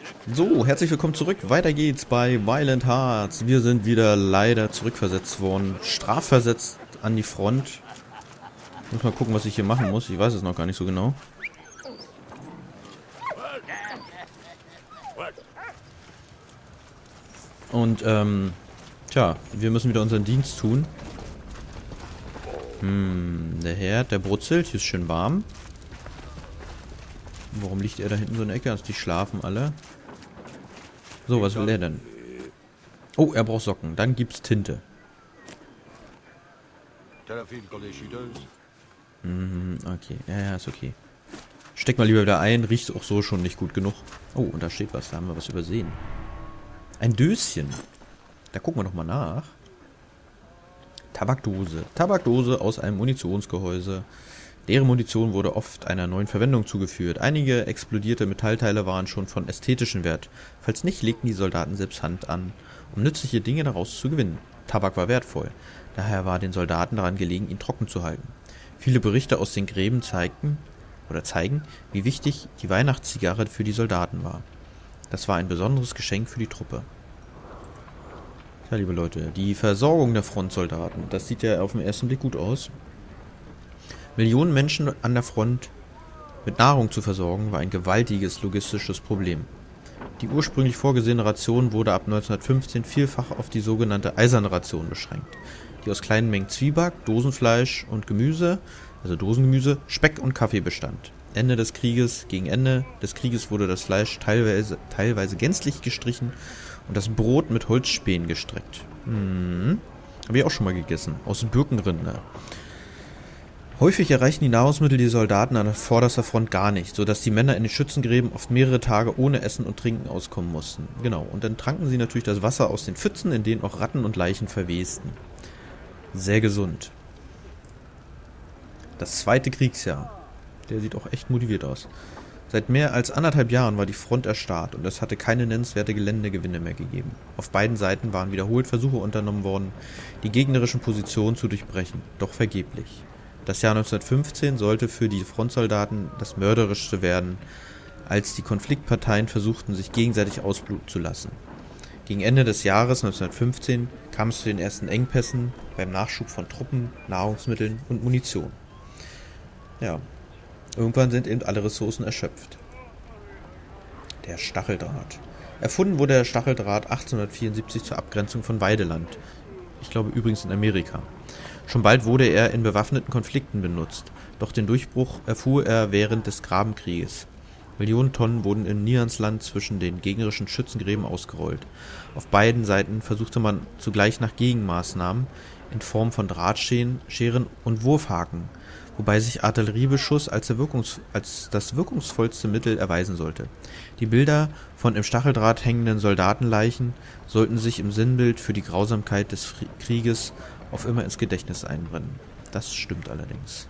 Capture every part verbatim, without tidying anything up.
So, herzlich willkommen zurück. Weiter geht's bei Violent Hearts. Wir sind wieder leider zurückversetzt worden. Strafversetzt an die Front. Ich muss mal gucken, was ich hier machen muss. Ich weiß es noch gar nicht so genau. Und, ähm, tja, wir müssen wieder unseren Dienst tun. Hm, der Herd, der brutzelt. Hier ist schön warm. Warum liegt er da hinten so in der Ecke? Also die schlafen alle. So, was will er denn? Oh, er braucht Socken. Dann gibt's Tinte. Mhm, okay. Ja, ja, ist okay. Steck mal lieber wieder ein. Riecht auch so schon nicht gut genug. Oh, und da steht was. Da haben wir was übersehen. Ein Döschen. Da gucken wir doch mal nach. Tabakdose. Tabakdose aus einem Munitionsgehäuse. Deren Munition wurde oft einer neuen Verwendung zugeführt. Einige explodierte Metallteile waren schon von ästhetischen Wert. Falls nicht, legten die Soldaten selbst Hand an, um nützliche Dinge daraus zu gewinnen. Tabak war wertvoll. Daher war den Soldaten daran gelegen, ihn trocken zu halten. Viele Berichte aus den Gräben zeigten oder zeigen, wie wichtig die Weihnachtszigarre für die Soldaten war. Das war ein besonderes Geschenk für die Truppe. Ja, liebe Leute, die Versorgung der Frontsoldaten, das sieht ja auf den ersten Blick gut aus. Millionen Menschen an der Front mit Nahrung zu versorgen, war ein gewaltiges logistisches Problem. Die ursprünglich vorgesehene Ration wurde ab neunzehnhundertfünfzehn vielfach auf die sogenannte eiserne Ration beschränkt, die aus kleinen Mengen Zwieback, Dosenfleisch und Gemüse, also Dosengemüse, Speck und Kaffee bestand. Ende des Krieges, gegen Ende des Krieges wurde das Fleisch teilweise, teilweise gänzlich gestrichen und das Brot mit Holzspänen gestreckt. Hm, habe ich auch schon mal gegessen, aus Birkenrinde. Häufig erreichten die Nahrungsmittel die Soldaten an vorderster Front gar nicht, sodass die Männer in den Schützengräben oft mehrere Tage ohne Essen und Trinken auskommen mussten. Genau, und dann tranken sie natürlich das Wasser aus den Pfützen, in denen auch Ratten und Leichen verwesten. Sehr gesund. Das zweite Kriegsjahr. Der sieht auch echt motiviert aus. Seit mehr als anderthalb Jahren war die Front erstarrt und es hatte keine nennenswerte Geländegewinne mehr gegeben. Auf beiden Seiten waren wiederholt Versuche unternommen worden, die gegnerischen Positionen zu durchbrechen, doch vergeblich. Das Jahr neunzehnhundertfünfzehn sollte für die Frontsoldaten das mörderischste werden, als die Konfliktparteien versuchten, sich gegenseitig ausbluten zu lassen. Gegen Ende des Jahres neunzehnhundertfünfzehn kam es zu den ersten Engpässen beim Nachschub von Truppen, Nahrungsmitteln und Munition. Ja, irgendwann sind eben alle Ressourcen erschöpft. Der Stacheldraht. Erfunden wurde der Stacheldraht achtzehnhundertvierundsiebzig zur Abgrenzung von Weideland. Ich glaube übrigens in Amerika. Schon bald wurde er in bewaffneten Konflikten benutzt, doch den Durchbruch erfuhr er während des Grabenkrieges. Millionen Tonnen wurden im Niemandsland zwischen den gegnerischen Schützengräben ausgerollt. Auf beiden Seiten versuchte man zugleich nach Gegenmaßnahmen in Form von Drahtscheren und Wurfhaken, wobei sich Artilleriebeschuss als, der Wirkungs- als das wirkungsvollste Mittel erweisen sollte. Die Bilder von im Stacheldraht hängenden Soldatenleichen sollten sich im Sinnbild für die Grausamkeit des Fri- Krieges auf immer ins Gedächtnis einbrennen. Das stimmt allerdings.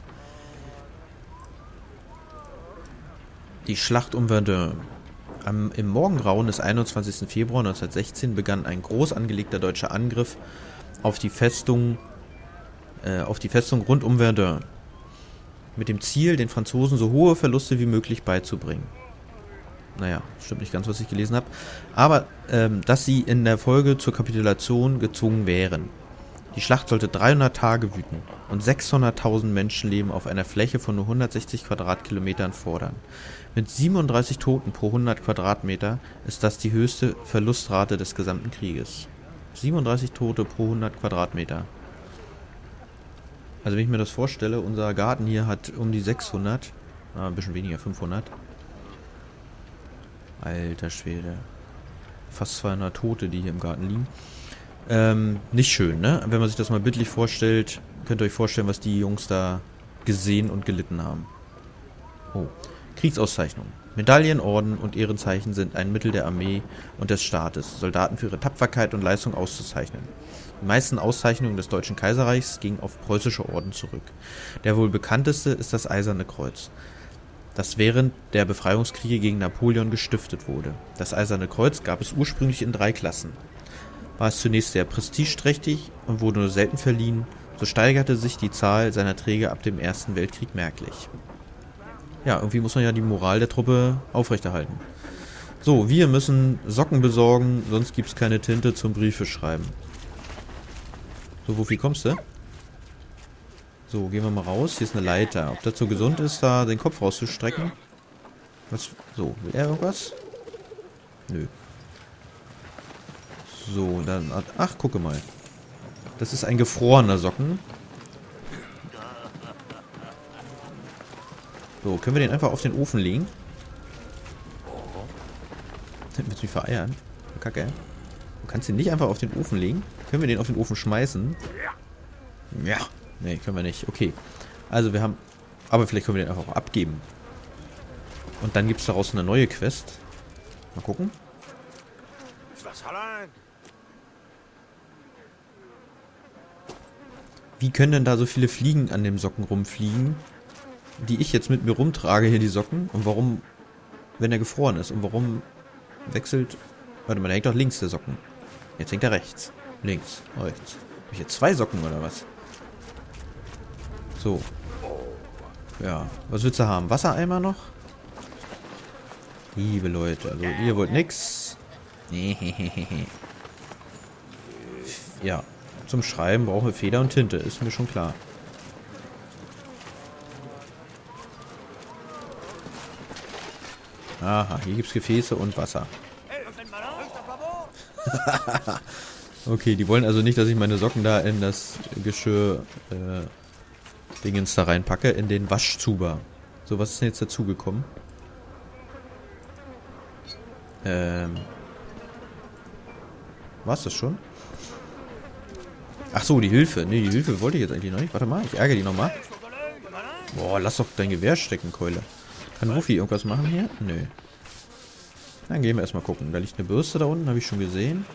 Die Schlacht um Verdun. Am, Im Morgengrauen des einundzwanzigsten Februar neunzehnhundertsechzehn begann ein groß angelegter deutscher Angriff auf die Festung, äh, auf die Festung rund um Verdun, mit dem Ziel, den Franzosen so hohe Verluste wie möglich beizubringen. Naja, stimmt nicht ganz, was ich gelesen habe. Aber, ähm, dass sie in der Folge zur Kapitulation gezwungen wären. Die Schlacht sollte dreihundert Tage wüten und sechshunderttausend Menschenleben auf einer Fläche von nur hundertsechzig Quadratkilometern fordern. Mit siebenunddreißig Toten pro hundert Quadratmeter ist das die höchste Verlustrate des gesamten Krieges. siebenunddreißig Tote pro hundert Quadratmeter. Also wenn ich mir das vorstelle, unser Garten hier hat um die sechshundert, ah, ein bisschen weniger, fünfhundert. Alter Schwede. Fast zweihundert Tote, die hier im Garten liegen. Ähm, nicht schön, ne? Wenn man sich das mal bildlich vorstellt, könnt ihr euch vorstellen, was die Jungs da gesehen und gelitten haben. Oh. Kriegsauszeichnungen. Medaillen, Orden und Ehrenzeichen sind ein Mittel der Armee und des Staates, Soldaten für ihre Tapferkeit und Leistung auszuzeichnen. Die meisten Auszeichnungen des Deutschen Kaiserreichs gingen auf preußische Orden zurück. Der wohl bekannteste ist das Eiserne Kreuz, das während der Befreiungskriege gegen Napoleon gestiftet wurde. Das Eiserne Kreuz gab es ursprünglich in drei Klassen. War es zunächst sehr prestigeträchtig und wurde nur selten verliehen, so steigerte sich die Zahl seiner Träger ab dem Ersten Weltkrieg merklich. Ja, irgendwie muss man ja die Moral der Truppe aufrechterhalten. So, wir müssen Socken besorgen, sonst gibt es keine Tinte zum Briefe schreiben. So, wofür kommst du? So, gehen wir mal raus. Hier ist eine Leiter. Ob das so gesund ist, da den Kopf rauszustrecken? Was? So, will er irgendwas? Nö. So, dann... Ach, gucke mal. Das ist ein gefrorener Socken. So, können wir den einfach auf den Ofen legen? Willst du mich vereiern? Kacke. Du kannst den nicht einfach auf den Ofen legen? Können wir den auf den Ofen schmeißen? Ja. Nee, können wir nicht. Okay. Also wir haben... Aber vielleicht können wir den einfach auch abgeben. Und dann gibt es daraus eine neue Quest. Mal gucken. Wie können denn da so viele Fliegen an dem Socken rumfliegen, die ich jetzt mit mir rumtrage, hier die Socken? Und warum, wenn er gefroren ist? Und warum wechselt... Warte mal, der hängt doch links, der Socken. Jetzt hängt er rechts. Links, rechts. Habe ich jetzt zwei Socken oder was? So. Ja, was willst du haben? Wassereimer noch? Liebe Leute, also ihr wollt nix. Ja, zum Schreiben brauchen wir Feder und Tinte, ist mir schon klar. Aha, hier gibt es Gefäße und Wasser. Okay, die wollen also nicht, dass ich meine Socken da in das Geschirr äh, Dingens da reinpacke, in den Waschzuber. So, was ist denn jetzt dazugekommen? Ähm. War's das schon? Ach so, die Hilfe. Ne, die Hilfe wollte ich jetzt eigentlich noch nicht. Warte mal, ich ärgere die nochmal. Boah, lass doch dein Gewehr stecken, Keule. Kann Rufi irgendwas machen hier? Nö. Dann gehen wir erstmal gucken. Da liegt eine Bürste da unten, habe ich schon gesehen.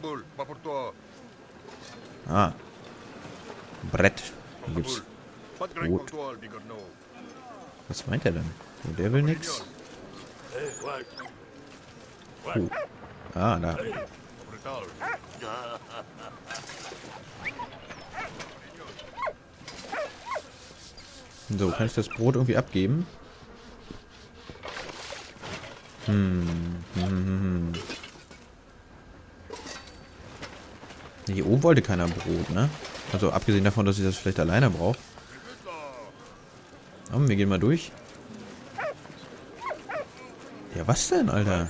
Ah. Brett. Hier gibt's Brot. Was meint er denn? Oh, der will nix. Oh. Ah, da. So, kann ich das Brot irgendwie abgeben? Hm. Hm, hm, hm. Hier oben wollte keiner Brot, ne? Also abgesehen davon, dass ich das vielleicht alleine brauche. Oh, wir gehen mal durch. Ja, was denn, Alter?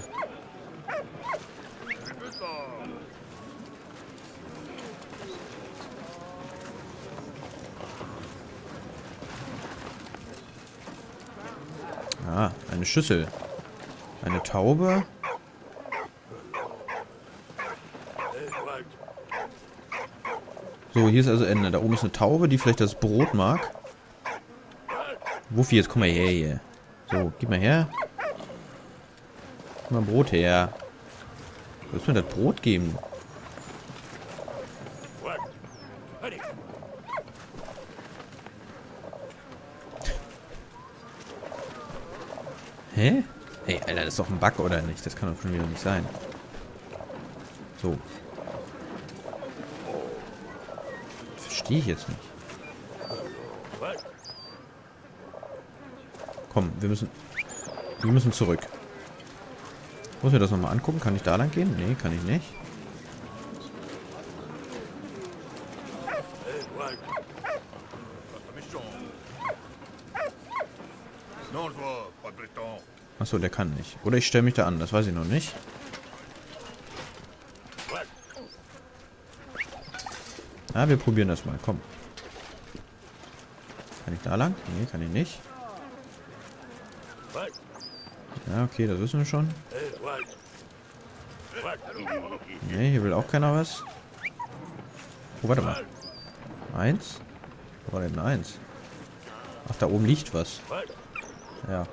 Ah, eine Schüssel. Eine Taube. So, hier ist also Ende. Da oben ist eine Taube, die vielleicht das Brot mag. Wuffi, jetzt komm mal her hier. So, gib mal her. Gib mal Brot her. Du willst mir das Brot geben? Hä? Ey, Alter, das ist doch ein Bug, oder nicht? Das kann doch schon wieder nicht sein. So. Verstehe ich jetzt nicht. Komm, wir müssen... Wir müssen zurück. Muss ich mir das nochmal angucken? Kann ich da lang gehen? Nee, kann ich nicht. Achso, der kann nicht. Oder ich stelle mich da an, das weiß ich noch nicht. Ja, wir probieren das mal, komm. Kann ich da lang? Nee, kann ich nicht. Ja, okay, das wissen wir schon. Nee, hier will auch keiner was. Oh, warte mal. Eins? Wo war denn eins? Ach, da oben liegt was. Ja.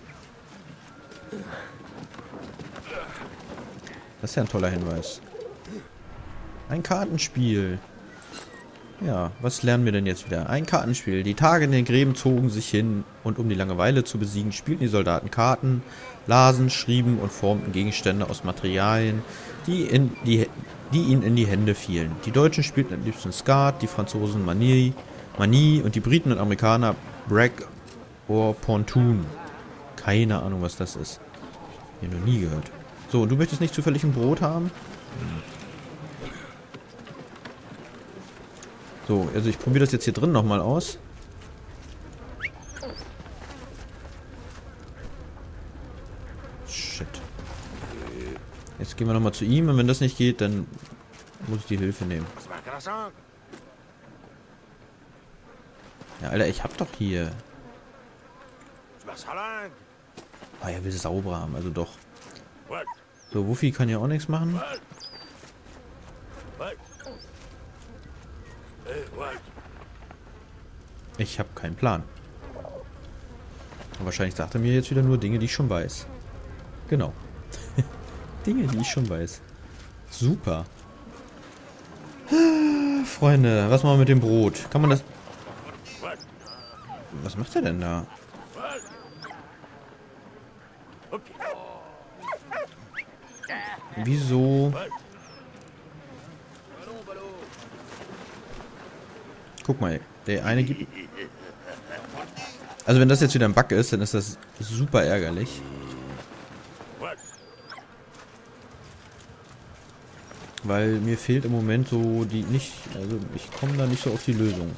Das ist ja ein toller Hinweis. Ein Kartenspiel. Ja, was lernen wir denn jetzt wieder? Ein Kartenspiel. Die Tage in den Gräben zogen sich hin und um die Langeweile zu besiegen, spielten die Soldaten Karten, lasen, schrieben und formten Gegenstände aus Materialien, die, in die, die ihnen in die Hände fielen. Die Deutschen spielten am liebsten Skat, die Franzosen Manie, Manie und die Briten und Amerikaner Brag or Pontoon. Keine Ahnung, was das ist. Hier noch nie gehört. So, du möchtest nicht zufällig ein Brot haben? So, also ich probiere das jetzt hier drin nochmal aus. Shit. Jetzt gehen wir nochmal zu ihm und wenn das nicht geht, dann muss ich die Hilfe nehmen. Ja, Alter, ich hab doch hier... Ah, er will sauber haben, also doch. So, Wuffi kann ja auch nichts machen. Ich habe keinen Plan. Und wahrscheinlich sagt er mir jetzt wieder nur Dinge, die ich schon weiß. Genau. Dinge, die ich schon weiß. Super. Freunde, was machen wir mit dem Brot? Kann man das... Was macht er denn da? Wieso? Guck mal, der eine gibt... Also wenn das jetzt wieder ein Bug ist, dann ist das super ärgerlich. Weil mir fehlt im Moment so die nicht... Also ich komme da nicht so auf die Lösung.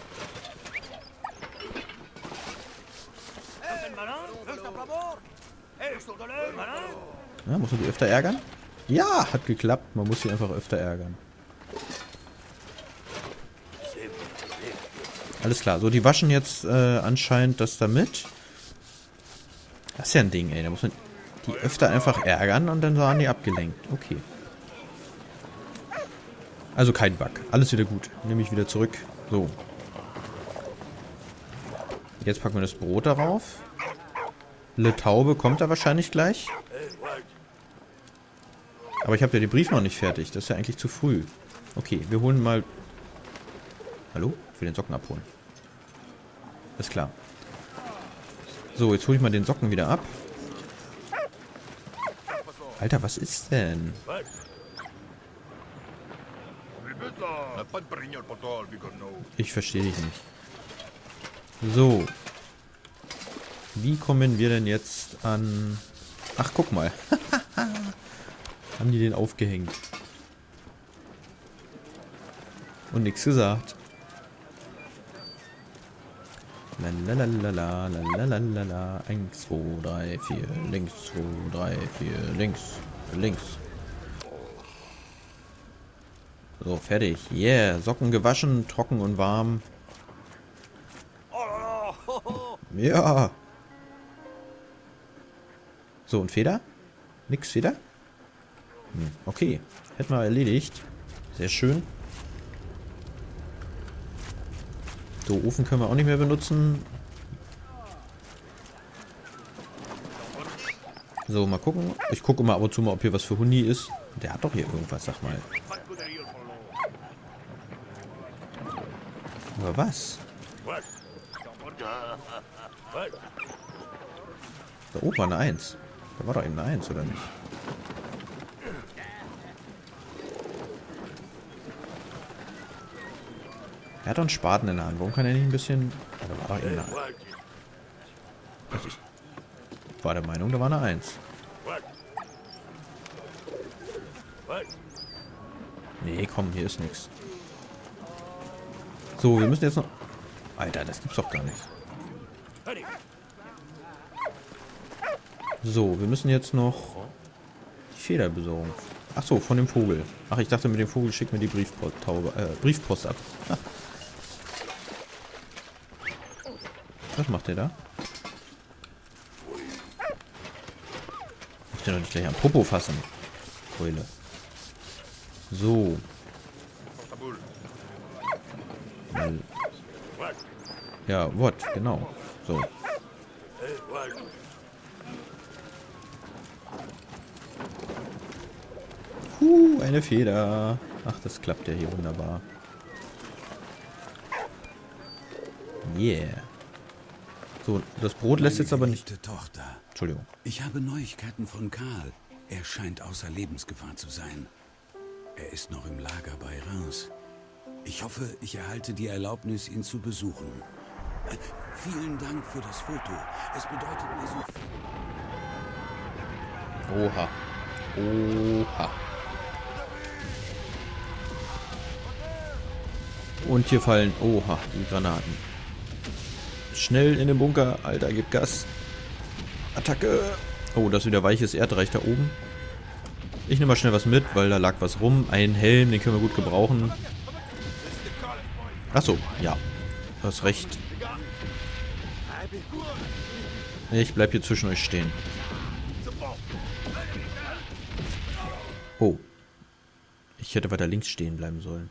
Ja, muss man die öfter ärgern? Ja, hat geklappt. Man muss sie einfach öfter ärgern. Alles klar. So, die waschen jetzt äh, anscheinend das damit. Das ist ja ein Ding, ey. Da muss man die öfter einfach ärgern und dann waren die abgelenkt. Okay. Also kein Bug. Alles wieder gut. Nehme ich wieder zurück. So. Jetzt packen wir das Brot darauf. Le Taube kommt da wahrscheinlich gleich. Aber ich habe ja den Brief noch nicht fertig. Das ist ja eigentlich zu früh. Okay, wir holen mal... Hallo? Ich will den Socken abholen. Ist klar. So, jetzt hole ich mal den Socken wieder ab. Alter, was ist denn? Ich verstehe dich nicht. So. Wie kommen wir denn jetzt an... Ach, guck mal. Haben die den aufgehängt. Und nichts gesagt. Lalalala, lalalala. eins, zwei, drei, vier, links, zwei, drei, vier, links, links. So, fertig. Yeah, Socken gewaschen, trocken und warm. Ja. So, und Feder? Nix Feder? Hm, okay. Hätten wir erledigt. Sehr schön. So, Ofen können wir auch nicht mehr benutzen. So, mal gucken. Ich gucke mal ab und zu mal, ob hier was für Hundi ist. Der hat doch hier irgendwas, sag mal. Aber was? Da oben war eine eins. Da war doch eben eine eins, oder nicht? Er hat doch einen Spaten in der Hand. Warum kann er nicht ein bisschen... Ja, da war doch eben eine... Also ich war der Meinung, da war eine eins. Nee, komm, hier ist nichts. So, wir müssen jetzt noch... Alter, das gibt's doch gar nicht. So, wir müssen jetzt noch die Feder besorgen. Ach so, von dem Vogel. Ach, ich dachte, mit dem Vogel schickt mir die Briefpost, Taube, äh, Briefpost ab. Ah. Was macht der da? Muss der doch nicht gleich am Popo fassen. Keule. So. Weil... Ja, what? Genau. So. Huh, eine Feder. Ach, das klappt ja hier wunderbar. Yeah. So, das Brot lässt jetzt aber nicht... Tochter. Entschuldigung. Ich habe Neuigkeiten von Karl. Er scheint außer Lebensgefahr zu sein. Er ist noch im Lager bei Reims. Ich hoffe, ich erhalte die Erlaubnis, ihn zu besuchen. Äh, vielen Dank für das Foto. Es bedeutet mir so viel. Oha. Oha. Und hier fallen, oha, die Granaten. Schnell in den Bunker. Alter, gib Gas. Attacke. Oh, das ist wieder weiches Erdreich da oben. Ich nehme mal schnell was mit, weil da lag was rum. Ein Helm, den können wir gut gebrauchen. Achso, ja. Du hast recht. Ich bleib hier zwischen euch stehen. Oh. Ich hätte weiter links stehen bleiben sollen.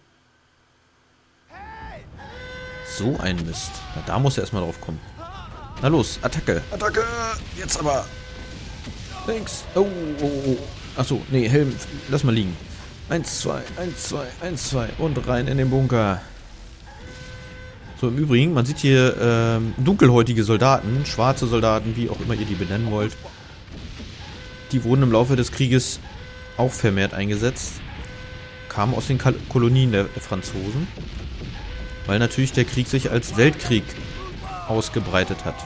So ein Mist. Na, da muss er erstmal drauf kommen. Na los, Attacke. Attacke. Jetzt aber. Links. Oh, oh, oh. Achso, nee, Helm. Lass mal liegen. Eins, zwei, eins, zwei, eins, zwei. Und rein in den Bunker. So, im Übrigen, man sieht hier ähm, dunkelhäutige Soldaten, schwarze Soldaten, wie auch immer ihr die benennen wollt. Die wurden im Laufe des Krieges auch vermehrt eingesetzt. Kamen aus den Kolonien der, der Franzosen. Weil natürlich der Krieg sich als Weltkrieg ausgebreitet hat.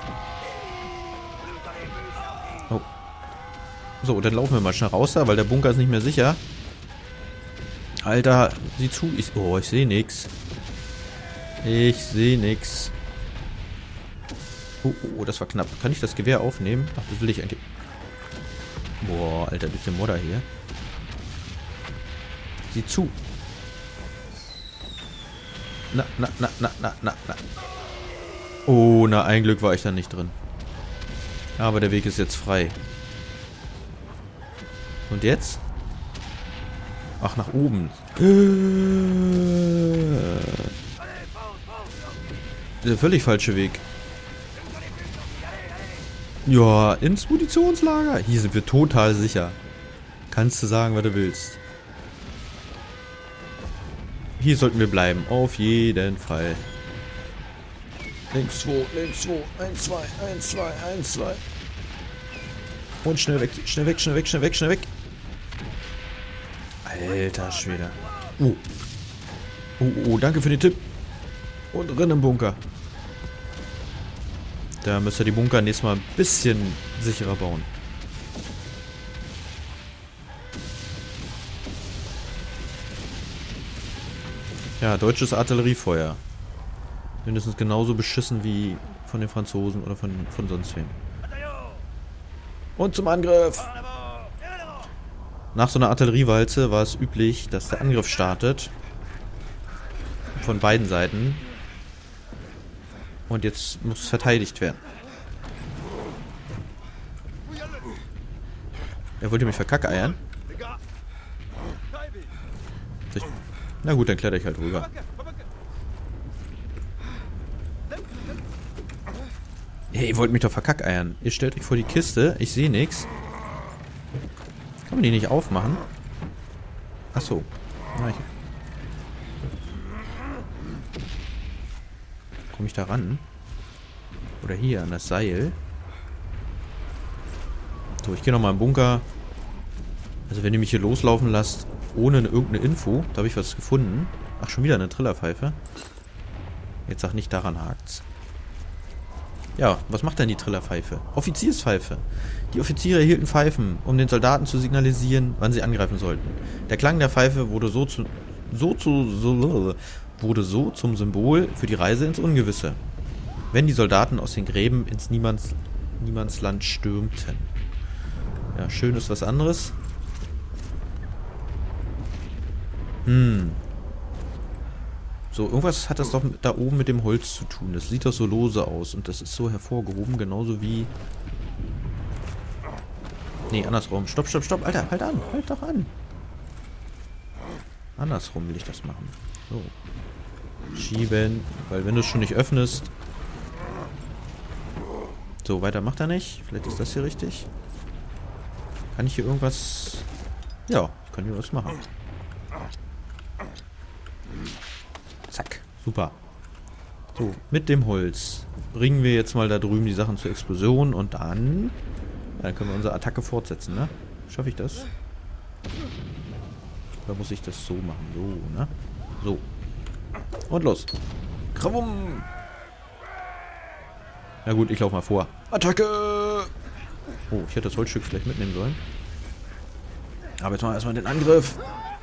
Oh. So, dann laufen wir mal schnell raus da, weil der Bunker ist nicht mehr sicher. Alter, sieh zu. Ich, oh, ich sehe nix. Ich sehe nix. Oh, oh, oh, das war knapp. Kann ich das Gewehr aufnehmen? Ach, das will ich eigentlich... Boah, Alter, durch den Modder hier. Sieh zu. Na, na, na, na, na, na, na. Oh, na, ein Glück war ich da nicht drin. Aber der Weg ist jetzt frei. Und jetzt? Ach, nach oben. Der völlig falsche Weg. Ja, ins Munitionslager. Hier sind wir total sicher. Kannst du sagen, was du willst. Hier sollten wir bleiben. Auf jeden Fall. Links zwei, links zwei, eins, zwei, eins, zwei, eins, zwei. Und schnell weg, schnell weg, schnell weg, schnell weg, schnell weg. Alter Schwede. Oh. Oh, oh, danke für den Tipp. Und rein im Bunker. Da müsst ihr die Bunker nächstes Mal ein bisschen sicherer bauen. Ja, deutsches Artilleriefeuer. Mindestens genauso beschissen wie von den Franzosen oder von, von sonst wem. Und zum Angriff! Nach so einer Artilleriewalze war es üblich, dass der Angriff startet. Von beiden Seiten. Und jetzt muss verteidigt werden. Er wollte mich verkackeiern. Na gut, dann kletter ich halt rüber. Hey, ihr wollt mich doch verkackeiern. Ihr stellt euch vor die Kiste. Ich sehe nichts. Kann man die nicht aufmachen? Achso. Komme ich da ran? Oder hier an das Seil? So, ich gehe nochmal im Bunker. Also wenn ihr mich hier loslaufen lasst, ohne irgendeine Info, da habe ich was gefunden. Ach, schon wieder eine Trillerpfeife. Jetzt sag nicht, daran hakt's. Ja, was macht denn die Trillerpfeife? Offizierspfeife. Die Offiziere erhielten Pfeifen, um den Soldaten zu signalisieren, wann sie angreifen sollten. Der Klang der Pfeife wurde so zu, so zu, so, wurde so zum Symbol für die Reise ins Ungewisse. Wenn die Soldaten aus den Gräben ins Niemands, Niemandsland stürmten. Ja, schön ist was anderes. Hm. So, irgendwas hat das doch da oben mit dem Holz zu tun. Das sieht doch so lose aus. Und das ist so hervorgehoben, genauso wie... Nee, andersrum. Stopp, stopp, stopp. Alter, halt an. Halt doch an. Andersrum will ich das machen. So. Schieben. Weil wenn du es schon nicht öffnest... So, weiter macht er nicht. Vielleicht ist das hier richtig. Kann ich hier irgendwas... Ja, ich kann hier was machen. Zack, super. So, mit dem Holz bringen wir jetzt mal da drüben die Sachen zur Explosion und dann, ja, dann können wir unsere Attacke fortsetzen, ne? Schaffe ich das? Oder muss ich das so machen? So, ne? So. Und los. Krawum! Na gut, ich laufe mal vor. Attacke! Oh, ich hätte das Holzstück vielleicht mitnehmen sollen. Aber jetzt machen wir erstmal den Angriff.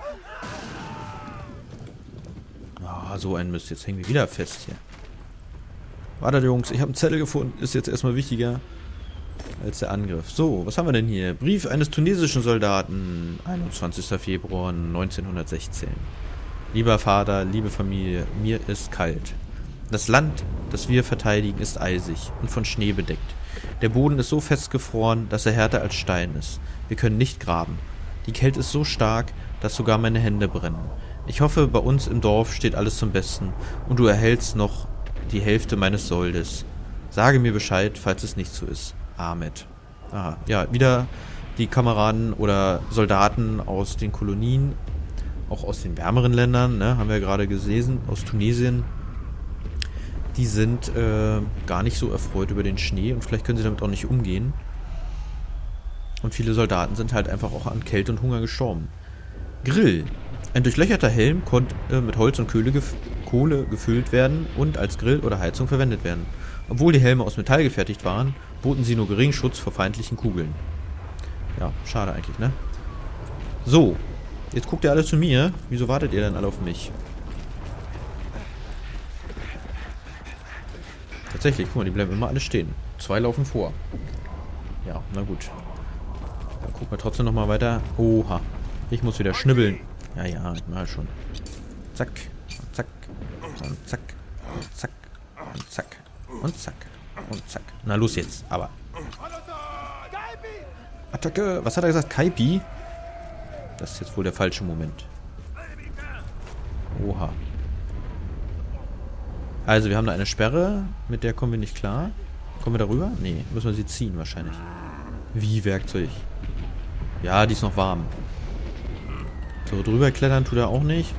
Ah, so ein Mist. Jetzt hängen wir wieder fest hier. Wartet, Jungs. Ich habe einen Zettel gefunden. Ist jetzt erstmal wichtiger als der Angriff. So, was haben wir denn hier? Brief eines tunesischen Soldaten. einundzwanzigster Februar neunzehnhundertsechzehn. Lieber Vater, liebe Familie, mir ist kalt. Das Land, das wir verteidigen, ist eisig und von Schnee bedeckt. Der Boden ist so festgefroren, dass er härter als Stein ist. Wir können nicht graben. Die Kälte ist so stark, dass sogar meine Hände brennen. Ich hoffe, bei uns im Dorf steht alles zum Besten und du erhältst noch die Hälfte meines Soldes. Sage mir Bescheid, falls es nicht so ist. Ahmed. Aha, ja, wieder die Kameraden oder Soldaten aus den Kolonien, auch aus den wärmeren Ländern, ne, haben wir gerade gesehen, aus Tunesien. Die sind äh, gar nicht so erfreut über den Schnee und vielleicht können sie damit auch nicht umgehen. Und viele Soldaten sind halt einfach auch an Kälte und Hunger gestorben. Grill. Ein durchlöcherter Helm konnte äh, mit Holz und Kohle, gef Kohle gefüllt werden und als Grill oder Heizung verwendet werden. Obwohl die Helme aus Metall gefertigt waren, boten sie nur geringen Schutz vor feindlichen Kugeln. Ja, schade eigentlich, ne? So, jetzt guckt ihr alle zu mir. Wieso wartet ihr denn alle auf mich? Tatsächlich, guck mal, die bleiben immer alle stehen. Zwei laufen vor. Ja, na gut. Dann gucken wir trotzdem nochmal weiter. Oha. Ich muss wieder schnibbeln. Ja, ja, ich mache schon. Zack. Und zack. Und zack. Und zack. Und zack. Und zack. Und zack. Na los jetzt, aber. Attacke. Was hat er gesagt? Kaipi? Das ist jetzt wohl der falsche Moment. Oha. Also, wir haben da eine Sperre, mit der kommen wir nicht klar. Kommen wir darüber? Nee, müssen wir sie ziehen wahrscheinlich. Wie Werkzeug? Ja, die ist noch warm. So, drüber klettern tut er auch nicht.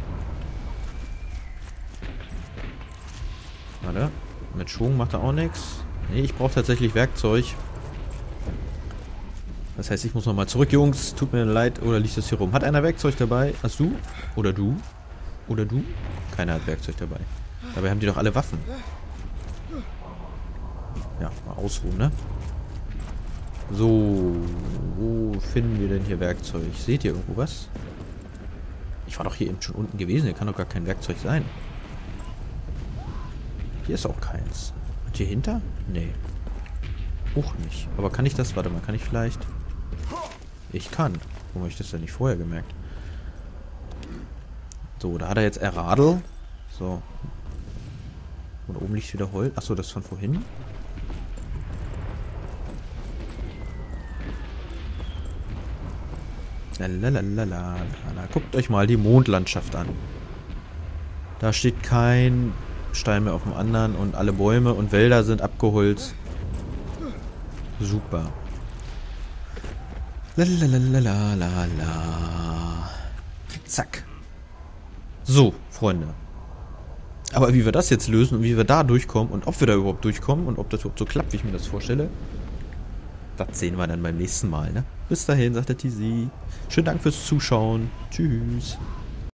Warte. Mit Schwung macht er auch nichts. Nee, ich brauche tatsächlich Werkzeug. Das heißt, ich muss nochmal zurück, Jungs. Tut mir leid. Oder liegt das hier rum? Hat einer Werkzeug dabei? Hast du? Oder du? Oder du? Keiner hat Werkzeug dabei. Dabei haben die doch alle Waffen. Ja, mal ausruhen, ne? So, wo finden wir denn hier Werkzeug? Seht ihr irgendwo was? Ich war doch hier eben schon unten gewesen. Hier kann doch gar kein Werkzeug sein. Hier ist auch keins. Und hier hinter? Nee. Auch nicht. Aber kann ich das? Warte mal, kann ich vielleicht... Ich kann. Warum habe ich das denn nicht vorher gemerkt? So, da hat er jetzt Erradel. So. Und oben liegt wieder Holz. Achso, das von vorhin. Lalalala. Guckt euch mal die Mondlandschaft an. Da steht kein Stein mehr auf dem anderen und alle Bäume und Wälder sind abgeholzt. Super. Lalalala. Zack. So, Freunde. Aber wie wir das jetzt lösen und wie wir da durchkommen und ob wir da überhaupt durchkommen und ob das überhaupt so klappt, wie ich mir das vorstelle, das sehen wir dann beim nächsten Mal, ne? Bis dahin, sagt der T Z. Schönen Dank fürs Zuschauen. Tschüss.